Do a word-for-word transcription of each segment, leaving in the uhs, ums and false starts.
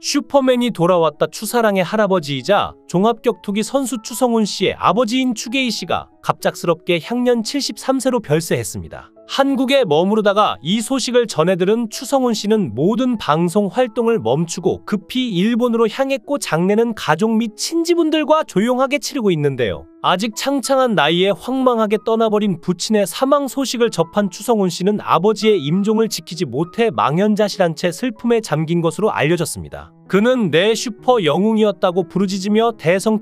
슈퍼맨이 돌아왔다 추사랑의 할아버지이자 종합격투기 선수 추성훈 씨의 아버지인 추계희 씨가 갑작스럽게 향년 칠십삼 세로 별세했습니다. 한국에 머무르다가 이 소식을 전해들은 추성훈 씨는 모든 방송 활동을 멈추고 급히 일본으로 향했고 장례는 가족 및 친지분들과 조용하게 치르고 있는데요. 아직 창창한 나이에 황망하게 떠나버린 부친의 사망 소식을 접한 추성훈 씨는 아버지의 임종을 지키지 못해 망연자실한 채 슬픔에 잠긴 것으로 알려졌습니다. 그는 내 슈퍼 영웅이었다고 부르짖으며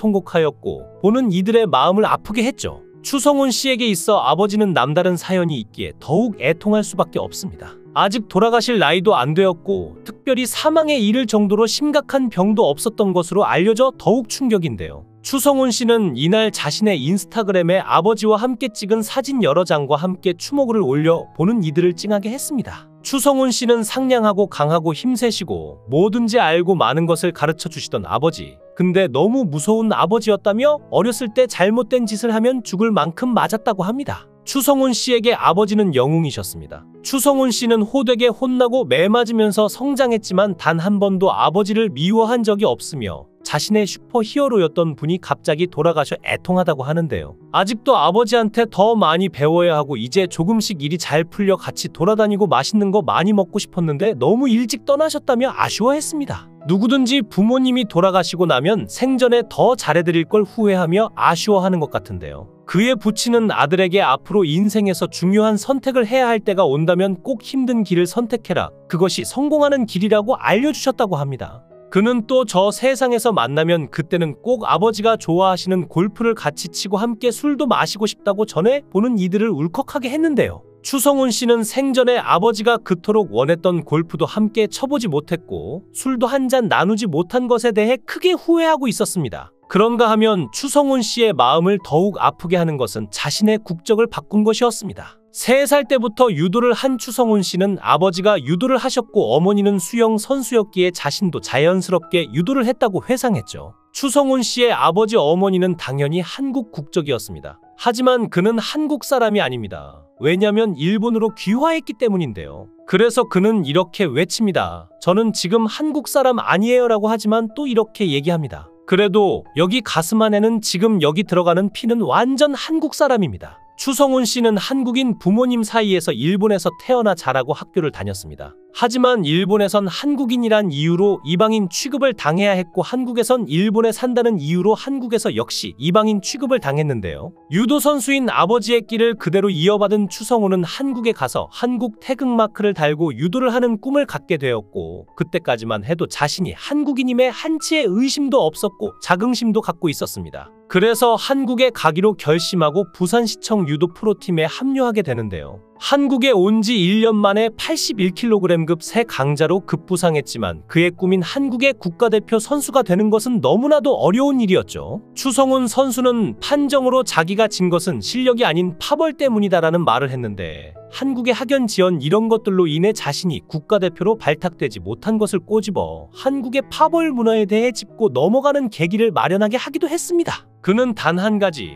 대성통곡하였고 보는 이들의 마음을 아프게 했죠. 추성훈 씨에게 있어 아버지는 남다른 사연이 있기에 더욱 애통할 수밖에 없습니다. 아직 돌아가실 나이도 안 되었고 특별히 사망에 이를 정도로 심각한 병도 없었던 것으로 알려져 더욱 충격인데요. 추성훈 씨는 이날 자신의 인스타그램에 아버지와 함께 찍은 사진 여러 장과 함께 추모글을 올려 보는 이들을 찡하게 했습니다. 추성훈 씨는 상냥하고 강하고 힘세시고 뭐든지 알고 많은 것을 가르쳐 주시던 아버지. 근데 너무 무서운 아버지였다며 어렸을 때 잘못된 짓을 하면 죽을 만큼 맞았다고 합니다. 추성훈 씨에게 아버지는 영웅이셨습니다. 추성훈 씨는 호되게 혼나고 매맞으면서 성장했지만 단 한 번도 아버지를 미워한 적이 없으며 자신의 슈퍼히어로였던 분이 갑자기 돌아가셔 애통하다고 하는데요. 아직도 아버지한테 더 많이 배워야 하고 이제 조금씩 일이 잘 풀려 같이 돌아다니고 맛있는 거 많이 먹고 싶었는데 너무 일찍 떠나셨다며 아쉬워했습니다. 누구든지 부모님이 돌아가시고 나면 생전에 더 잘해드릴 걸 후회하며 아쉬워하는 것 같은데요. 그의 부친은 아들에게 앞으로 인생에서 중요한 선택을 해야 할 때가 온다면 꼭 힘든 길을 선택해라. 그것이 성공하는 길이라고 알려주셨다고 합니다. 그는 또 저 세상에서 만나면 그때는 꼭 아버지가 좋아하시는 골프를 같이 치고 함께 술도 마시고 싶다고 전해 보는 이들을 울컥하게 했는데요. 추성훈 씨는 생전에 아버지가 그토록 원했던 골프도 함께 쳐보지 못했고 술도 한 잔 나누지 못한 것에 대해 크게 후회하고 있었습니다. 그런가 하면 추성훈 씨의 마음을 더욱 아프게 하는 것은 자신의 국적을 바꾼 것이었습니다. 세 살 때부터 유도를 한 추성훈 씨는 아버지가 유도를 하셨고 어머니는 수영 선수였기에 자신도 자연스럽게 유도를 했다고 회상했죠. 추성훈 씨의 아버지 어머니는 당연히 한국 국적이었습니다. 하지만 그는 한국 사람이 아닙니다. 왜냐면 일본으로 귀화했기 때문인데요. 그래서 그는 이렇게 외칩니다. 저는 지금 한국 사람 아니에요 라고 하지만 또 이렇게 얘기합니다. 그래도 여기 가슴 안에는 지금 여기 들어가는 피는 완전 한국 사람입니다. 추성훈 씨는 한국인 부모님 사이에서 일본에서 태어나 자라고 학교를 다녔습니다. 하지만 일본에선 한국인이란 이유로 이방인 취급을 당해야 했고 한국에선 일본에 산다는 이유로 한국에서 역시 이방인 취급을 당했는데요. 유도 선수인 아버지의 길을 그대로 이어받은 추성훈은 한국에 가서 한국 태극마크를 달고 유도를 하는 꿈을 갖게 되었고 그때까지만 해도 자신이 한국인임에 한치의 의심도 없었고 자긍심도 갖고 있었습니다. 그래서 한국에 가기로 결심하고 부산시청 유도 프로팀에 합류하게 되는데요. 한국에 온 지 일 년 만에 팔십일 킬로그램급 새 강자로 급부상했지만 그의 꿈인 한국의 국가대표 선수가 되는 것은 너무나도 어려운 일이었죠. 추성훈 선수는 판정으로 자기가 진 것은 실력이 아닌 파벌 때문이다라는 말을 했는데 한국의 학연 지연 이런 것들로 인해 자신이 국가대표로 발탁되지 못한 것을 꼬집어 한국의 파벌 문화에 대해 짚고 넘어가는 계기를 마련하게 하기도 했습니다. 그는 단 한 가지,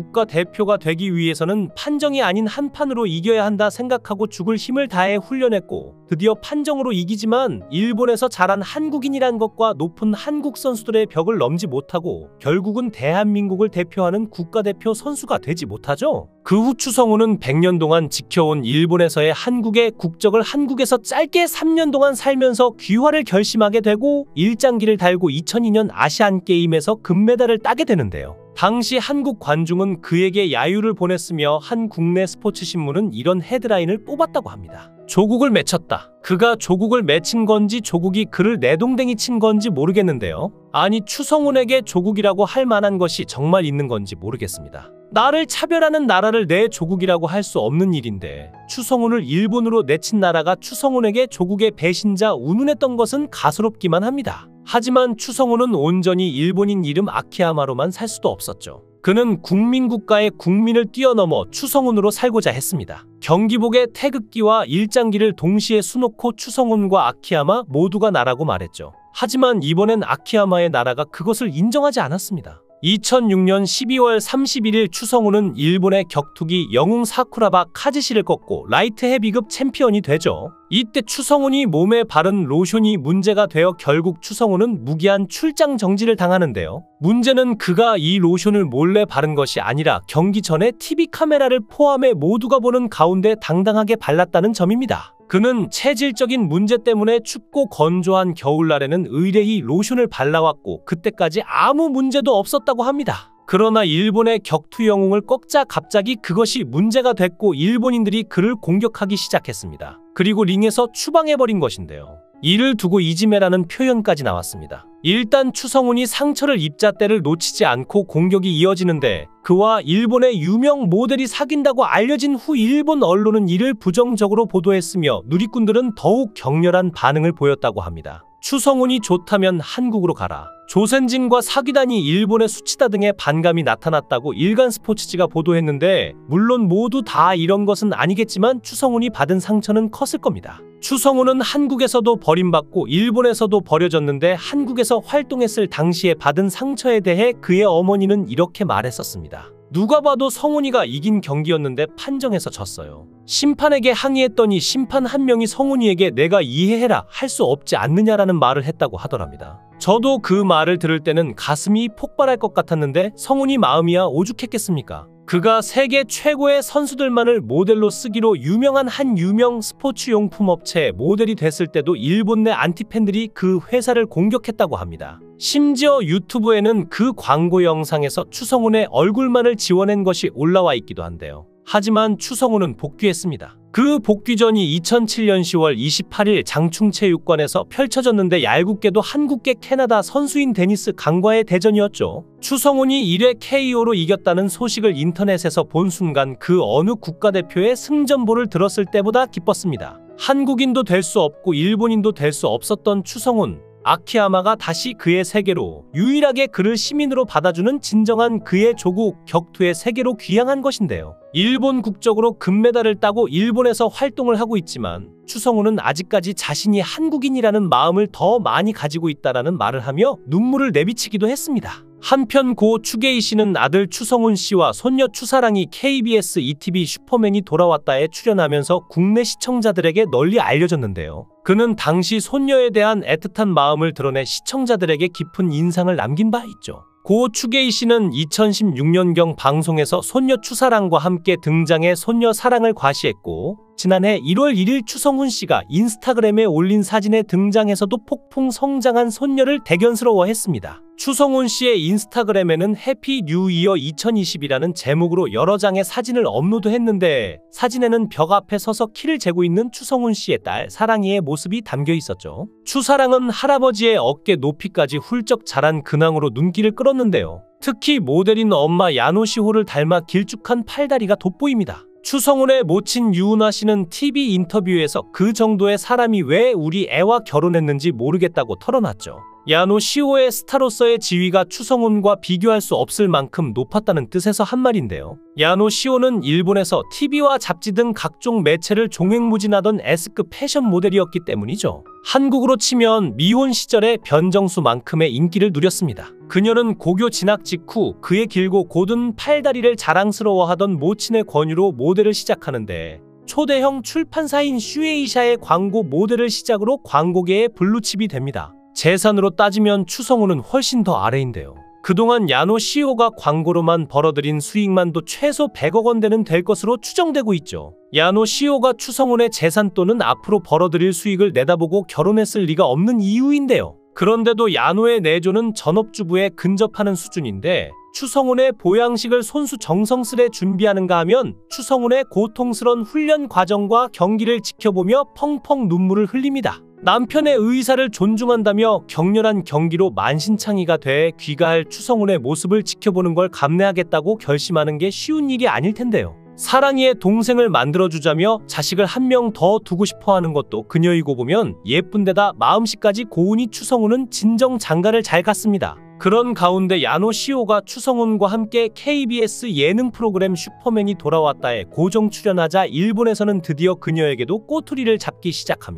국가대표가 되기 위해서는 판정이 아닌 한판으로 이겨야 한다 생각하고 죽을 힘을 다해 훈련했고 드디어 판정으로 이기지만 일본에서 자란 한국인이란 것과 높은 한국 선수들의 벽을 넘지 못하고 결국은 대한민국을 대표하는 국가대표 선수가 되지 못하죠. 그 후 추성훈은 백 년 동안 지켜온 일본에서의 한국의 국적을 한국에서 짧게 삼 년 동안 살면서 귀화를 결심하게 되고 일장기를 달고 이천이 년 아시안게임에서 금메달을 따게 되는데요. 당시 한국 관중은 그에게 야유를 보냈으며 한 국내 스포츠 신문은 이런 헤드라인을 뽑았다고 합니다. 조국을 맺혔다. 그가 조국을 맺힌 건지 조국이 그를 내동댕이 친 건지 모르겠는데요. 아니 추성훈에게 조국이라고 할 만한 것이 정말 있는 건지 모르겠습니다. 나를 차별하는 나라를 내 조국이라고 할 수 없는 일인데 추성훈을 일본으로 내친 나라가 추성훈에게 조국의 배신자 운운했던 것은 가소롭기만 합니다. 하지만 추성훈은 온전히 일본인 이름 아키야마로만 살 수도 없었죠. 그는 국민국가의 국민을 뛰어넘어 추성훈으로 살고자 했습니다. 경기복의 태극기와 일장기를 동시에 수놓고 추성훈과 아키야마 모두가 나라고 말했죠. 하지만 이번엔 아키야마의 나라가 그것을 인정하지 않았습니다. 이천육 년 십이월 삼십일일 추성훈은 일본의 격투기 영웅 사쿠라바 카즈시를 꺾고 라이트 헤비급 챔피언이 되죠. 이때 추성훈이 몸에 바른 로션이 문제가 되어 결국 추성훈은 무기한 출장 정지를 당하는데요. 문제는 그가 이 로션을 몰래 바른 것이 아니라 경기 전에 티비 카메라를 포함해 모두가 보는 가운데 당당하게 발랐다는 점입니다. 그는 체질적인 문제 때문에 춥고 건조한 겨울날에는 의뢰이 로션을 발라왔고 그때까지 아무 문제도 없었다고 합니다. 그러나 일본의 격투 영웅을 꺾자 갑자기 그것이 문제가 됐고 일본인들이 그를 공격하기 시작했습니다. 그리고 링에서 추방해버린 것인데요. 이를 두고 이지메라는 표현까지 나왔습니다. 일단 추성훈이 상처를 입자 때를 놓치지 않고 공격이 이어지는데 그와 일본의 유명 모델이 사귄다고 알려진 후 일본 언론은 이를 부정적으로 보도했으며 누리꾼들은 더욱 격렬한 반응을 보였다고 합니다. 추성훈이 좋다면 한국으로 가라. 조센진과 사귀다니 일본에 수치다 등의 반감이 나타났다고 일간스포츠지가 보도했는데 물론 모두 다 이런 것은 아니겠지만 추성훈이 받은 상처는 컸을 겁니다. 추성훈은 한국에서도 버림받고 일본에서도 버려졌는데 한국에서 활동했을 당시에 받은 상처에 대해 그의 어머니는 이렇게 말했었습니다. 누가 봐도 성훈이가 이긴 경기였는데 판정에서 졌어요. 심판에게 항의했더니 심판 한 명이 성훈이에게 내가 이해해라 할 수 없지 않느냐라는 말을 했다고 하더랍니다. 저도 그 말을 들을 때는 가슴이 폭발할 것 같았는데 성훈이 마음이야 오죽했겠습니까? 그가 세계 최고의 선수들만을 모델로 쓰기로 유명한 한 유명 스포츠용품 업체의 모델이 됐을 때도 일본 내 안티팬들이 그 회사를 공격했다고 합니다. 심지어 유튜브에는 그 광고 영상에서 추성훈의 얼굴만을 지워낸 것이 올라와 있기도 한데요. 하지만 추성훈은 복귀했습니다. 그 복귀전이 이천칠년 시월 이십팔일 장충체육관에서 펼쳐졌는데 얄궂게도 한국계 캐나다 선수인 데니스 강과의 대전이었죠. 추성훈이 일 회 케이오로 이겼다는 소식을 인터넷에서 본 순간 그 어느 국가대표의 승전보를 들었을 때보다 기뻤습니다. 한국인도 될 수 없고 일본인도 될 수 없었던 추성훈. 아키야마가 다시 그의 세계로 유일하게 그를 시민으로 받아주는 진정한 그의 조국 격투의 세계로 귀향한 것인데요. 일본 국적으로 금메달을 따고 일본에서 활동을 하고 있지만 추성훈은 아직까지 자신이 한국인이라는 마음을 더 많이 가지고 있다라는 말을 하며 눈물을 내비치기도 했습니다. 한편 고 추게이 씨는 아들 추성훈 씨와 손녀 추사랑이 케이비에스 이티비 슈퍼맨이 돌아왔다에 출연하면서 국내 시청자들에게 널리 알려졌는데요. 그는 당시 손녀에 대한 애틋한 마음을 드러내 시청자들에게 깊은 인상을 남긴 바 있죠. 고 추게이 씨는 이천십육년경 방송에서 손녀 추사랑과 함께 등장해 손녀 사랑을 과시했고 지난해 일월 일일 추성훈 씨가 인스타그램에 올린 사진에 등장해서도 폭풍 성장한 손녀를 대견스러워했습니다. 추성훈 씨의 인스타그램에는 해피 뉴 이어 이천이십이라는 제목으로 여러 장의 사진을 업로드했는데 사진에는 벽 앞에 서서 키를 재고 있는 추성훈 씨의 딸 사랑이의 모습이 담겨 있었죠. 추사랑은 할아버지의 어깨 높이까지 훌쩍 자란 근황으로 눈길을 끌었는데요. 특히 모델인 엄마 야노시호를 닮아 길쭉한 팔다리가 돋보입니다. 추성훈의 모친 유은아 씨는 티비 인터뷰에서 그 정도의 사람이 왜 우리 애와 결혼했는지 모르겠다고 털어놨죠. 야노시호의 스타로서의 지위가 추성훈과 비교할 수 없을 만큼 높았다는 뜻에서 한 말인데요. 야노시호는 일본에서 티비와 잡지 등 각종 매체를 종횡무진하던 S급 패션 모델이었기 때문이죠. 한국으로 치면 미혼 시절의 변정수만큼의 인기를 누렸습니다. 그녀는 고교 진학 직후 그의 길고 곧은 팔다리를 자랑스러워하던 모친의 권유로 모델을 시작하는데 초대형 출판사인 슈에이샤의 광고 모델을 시작으로 광고계의 블루칩이 됩니다. 재산으로 따지면 추성훈은 훨씬 더 아래인데요. 그동안 야노시호가 광고로만 벌어들인 수익만도 최소 백억 원대는 될 것으로 추정되고 있죠. 야노시호가 추성훈의 재산 또는 앞으로 벌어들일 수익을 내다보고 결혼했을 리가 없는 이유인데요. 그런데도 야노의 내조는 전업주부에 근접하는 수준인데 추성훈의 보양식을 손수 정성스레 준비하는가 하면 추성훈의 고통스런 훈련 과정과 경기를 지켜보며 펑펑 눈물을 흘립니다. 남편의 의사를 존중한다며 격렬한 경기로 만신창이가 돼 귀가할 추성훈의 모습을 지켜보는 걸 감내하겠다고 결심하는 게 쉬운 일이 아닐 텐데요. 사랑이의 동생을 만들어주자며 자식을 한 명 더 두고 싶어하는 것도 그녀이고 보면 예쁜데다 마음씨까지 고운이 추성훈은 진정 장가를 잘 갔습니다. 그런 가운데 야노시호가 추성훈과 함께 케이비에스 예능 프로그램 슈퍼맨이 돌아왔다에 고정 출연하자 일본에서는 드디어 그녀에게도 꼬투리를 잡기 시작합니다.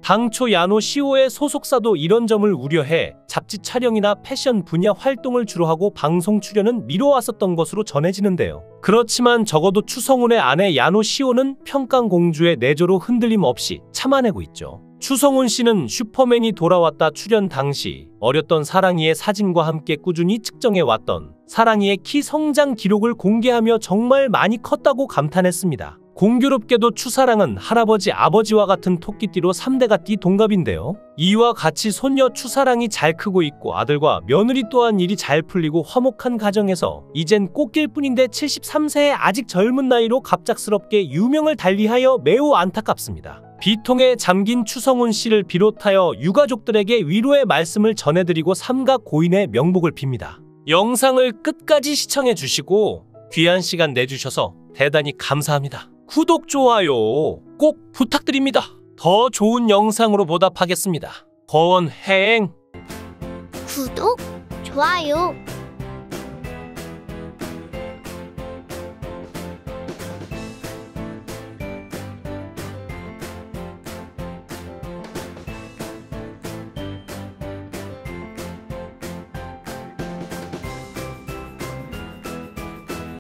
당초 야노시오의 소속사도 이런 점을 우려해 잡지 촬영이나 패션 분야 활동을 주로 하고 방송 출연은 미뤄왔었던 것으로 전해지는데요. 그렇지만 적어도 추성훈의 아내 야노시오는 평강공주의 내조로 흔들림 없이 참아내고 있죠. 추성훈 씨는 슈퍼맨이 돌아왔다 출연 당시 어렸던 사랑이의 사진과 함께 꾸준히 측정해왔던 사랑이의 키 성장 기록을 공개하며 정말 많이 컸다고 감탄했습니다. 공교롭게도 추사랑은 할아버지 아버지와 같은 토끼띠로 삼 대가 띠 동갑인데요. 이와 같이 손녀 추사랑이 잘 크고 있고 아들과 며느리 또한 일이 잘 풀리고 화목한 가정에서 이젠 꽃길 뿐인데 칠십삼 세의 아직 젊은 나이로 갑작스럽게 유명을 달리하여 매우 안타깝습니다. 비통에 잠긴 추성훈 씨를 비롯하여 유가족들에게 위로의 말씀을 전해드리고 삼가 고인의 명복을 빕니다. 영상을 끝까지 시청해 주시고 귀한 시간 내주셔서 대단히 감사합니다. 구독, 좋아요 꼭 부탁드립니다. 더 좋은 영상으로 보답하겠습니다. 거원행 구독, 좋아요